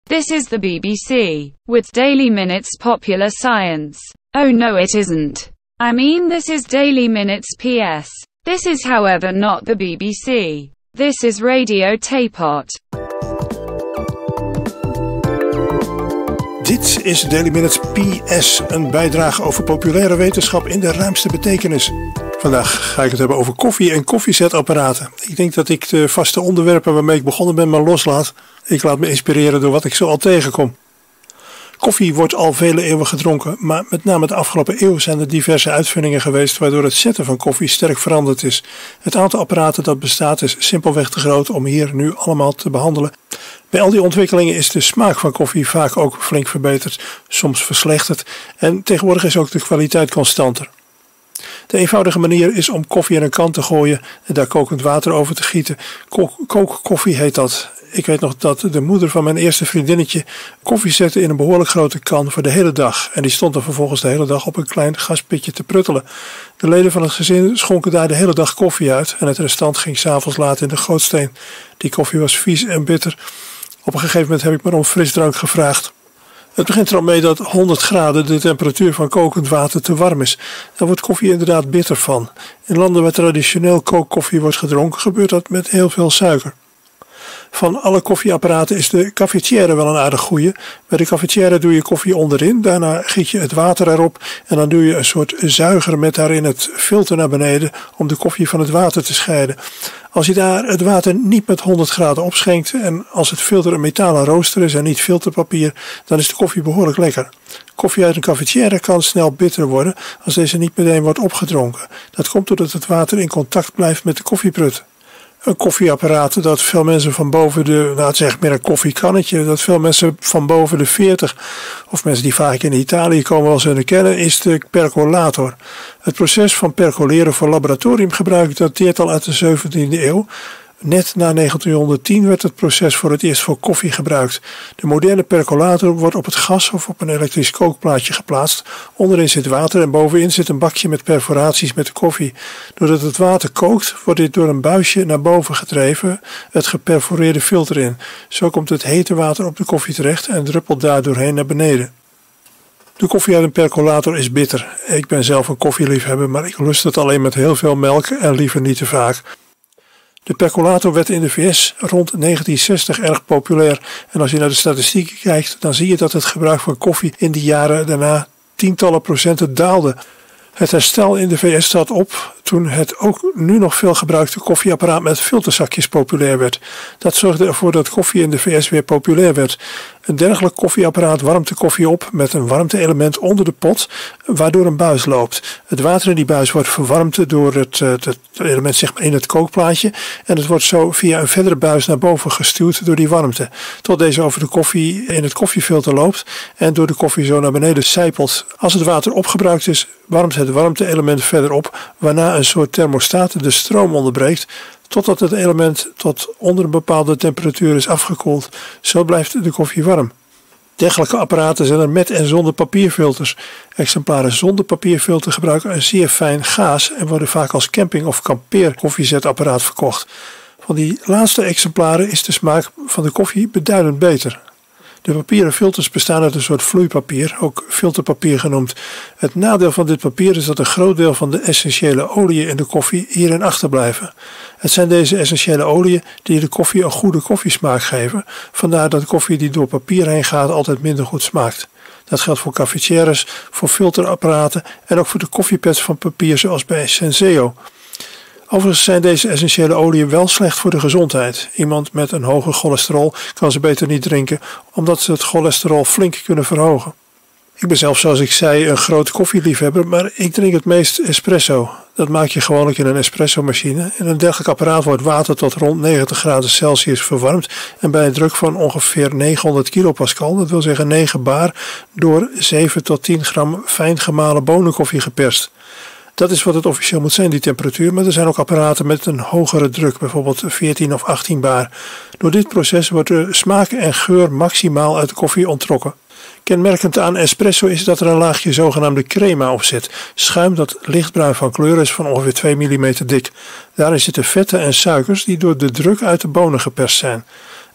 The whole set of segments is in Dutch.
This is the BBC, with Daily Minute's Popular Science. Oh no it isn't. I mean this is Daily Minute's PS. This is however not the BBC. This is Radio Teapot. Dit is Daily Minute's PS, een bijdrage over populaire wetenschap in de ruimste betekenis. Vandaag ga ik het hebben over koffie en koffiezetapparaten. Ik denk dat ik de vaste onderwerpen waarmee ik begonnen ben maar loslaat. Ik laat me inspireren door wat ik zo al tegenkom. Koffie wordt al vele eeuwen gedronken, maar met name de afgelopen eeuw zijn er diverse uitvindingen geweest waardoor het zetten van koffie sterk veranderd is. Het aantal apparaten dat bestaat is simpelweg te groot om hier nu allemaal te behandelen. Bij al die ontwikkelingen is de smaak van koffie vaak ook flink verbeterd, soms verslechterd en tegenwoordig is ook de kwaliteit constanter. De eenvoudige manier is om koffie in een kan te gooien en daar kokend water over te gieten. Kookkoffie heet dat. Ik weet nog dat de moeder van mijn eerste vriendinnetje koffie zette in een behoorlijk grote kan voor de hele dag. En die stond er vervolgens de hele dag op een klein gaspitje te pruttelen. De leden van het gezin schonken daar de hele dag koffie uit en het restant ging 's avonds laat in de gootsteen. Die koffie was vies en bitter. Op een gegeven moment heb ik me om frisdrank gevraagd. Het begint er al mee dat 100 graden de temperatuur van kokend water te warm is. Daar wordt koffie inderdaad bitter van. In landen waar traditioneel kookkoffie wordt gedronken gebeurt dat met heel veel suiker. Van alle koffieapparaten is de cafetière wel een aardig goeie. Bij de cafetière doe je koffie onderin, daarna giet je het water erop en dan doe je een soort zuiger met daarin het filter naar beneden om de koffie van het water te scheiden. Als je daar het water niet met 100 graden opschenkt en als het filter een metalen rooster is en niet filterpapier, dan is de koffie behoorlijk lekker. Koffie uit een cafetière kan snel bitter worden als deze niet meteen wordt opgedronken. Dat komt doordat het water in contact blijft met de koffieprut. Een koffieapparaat dat veel mensen van boven de, het is echt meer een koffiekannetje, dat veel mensen van boven de 40, of mensen die vaak in Italië komen wel zullen kennen, is de percolator. Het proces van percoleren voor laboratoriumgebruik dateert al uit de 17e eeuw. Net na 1910 werd het proces voor het eerst voor koffie gebruikt. De moderne percolator wordt op het gas of op een elektrisch kookplaatje geplaatst. Onderin zit water en bovenin zit een bakje met perforaties met de koffie. Doordat het water kookt, wordt dit door een buisje naar boven gedreven, het geperforeerde filter in. Zo komt het hete water op de koffie terecht en druppelt daar doorheen naar beneden. De koffie uit een percolator is bitter. Ik ben zelf een koffieliefhebber, maar ik lust het alleen met heel veel melk en liever niet te vaak. De percolator werd in de VS rond 1960 erg populair en als je naar de statistieken kijkt, dan zie je dat het gebruik van koffie in die jaren daarna tientallen procenten daalde. Het herstel in de VS staat op toen het ook nu nog veel gebruikte koffieapparaat met filterzakjes populair werd. Dat zorgde ervoor dat koffie in de VS weer populair werd. Een dergelijk koffieapparaat warmt de koffie op met een warmte-element onder de pot, waardoor een buis loopt. Het water in die buis wordt verwarmd door het element zeg maar in het kookplaatje en het wordt zo via een verdere buis naar boven gestuwd door die warmte, tot deze over de koffie in het koffiefilter loopt en door de koffie zo naar beneden sijpelt. Als het water opgebruikt is, warmt het warmte-element verder op, waarna een soort thermostaat de stroom onderbreekt, totdat het element tot onder een bepaalde temperatuur is afgekoeld. Zo blijft de koffie warm. Dergelijke apparaten zijn er met en zonder papierfilters. Exemplaren zonder papierfilter gebruiken een zeer fijn gaas en worden vaak als camping- of kampeerkoffiezetapparaat verkocht. Van die laatste exemplaren is de smaak van de koffie beduidend beter. De papieren filters bestaan uit een soort vloeipapier, ook filterpapier genoemd. Het nadeel van dit papier is dat een groot deel van de essentiële oliën in de koffie hierin achterblijven. Het zijn deze essentiële oliën die de koffie een goede koffiesmaak geven, vandaar dat koffie die door papier heen gaat altijd minder goed smaakt. Dat geldt voor cafetières, voor filterapparaten en ook voor de koffiepads van papier zoals bij Senseo. Overigens zijn deze essentiële oliën wel slecht voor de gezondheid. Iemand met een hoge cholesterol kan ze beter niet drinken, omdat ze het cholesterol flink kunnen verhogen. Ik ben zelf, zoals ik zei, een grote koffieliefhebber, maar ik drink het meest espresso. Dat maak je gewoonlijk in een espressomachine. In een dergelijk apparaat wordt water tot rond 90 graden Celsius verwarmd en bij een druk van ongeveer 900 kilopascal, dat wil zeggen 9 bar, door 7 tot 10 gram fijn gemalen bonenkoffie geperst. Dat is wat het officieel moet zijn, die temperatuur, maar er zijn ook apparaten met een hogere druk, bijvoorbeeld 14 of 18 bar. Door dit proces wordt de smaak en geur maximaal uit de koffie onttrokken. Kenmerkend aan espresso is dat er een laagje zogenaamde crema op zit. Schuim dat lichtbruin van kleur is van ongeveer 2 mm dik. Daarin zitten vetten en suikers die door de druk uit de bonen geperst zijn.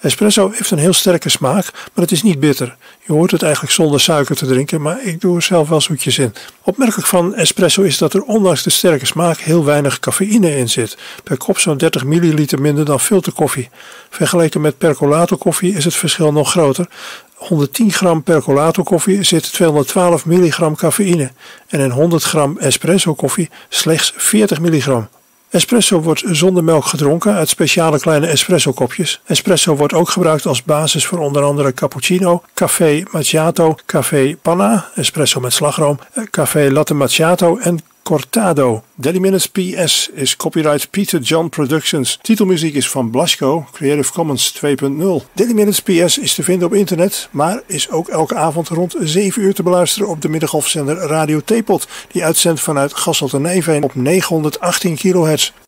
Espresso heeft een heel sterke smaak, maar het is niet bitter. Je hoort het eigenlijk zonder suiker te drinken, maar ik doe er zelf wel zoetjes in. Opmerkelijk van espresso is dat er ondanks de sterke smaak heel weinig cafeïne in zit. Per kop zo'n 30 milliliter minder dan filterkoffie. Vergeleken met percolato koffie is het verschil nog groter. 110 gram percolato koffie zit 212 milligram cafeïne en in 100 gram espresso koffie slechts 40 milligram. Espresso wordt zonder melk gedronken uit speciale kleine espresso kopjes. Espresso wordt ook gebruikt als basis voor onder andere cappuccino, café macchiato, café panna, espresso met slagroom, café latte macchiato en cortado. Daily Minutes PS is copyright Peter John Productions. Titelmuziek is van Blasco, Creative Commons 2.0. Daily Minutes PS is te vinden op internet, maar is ook elke avond rond 7 uur te beluisteren op de middengolfzender Radio Theepot, die uitzendt vanuit Gasselt en Nijveen op 918 kHz.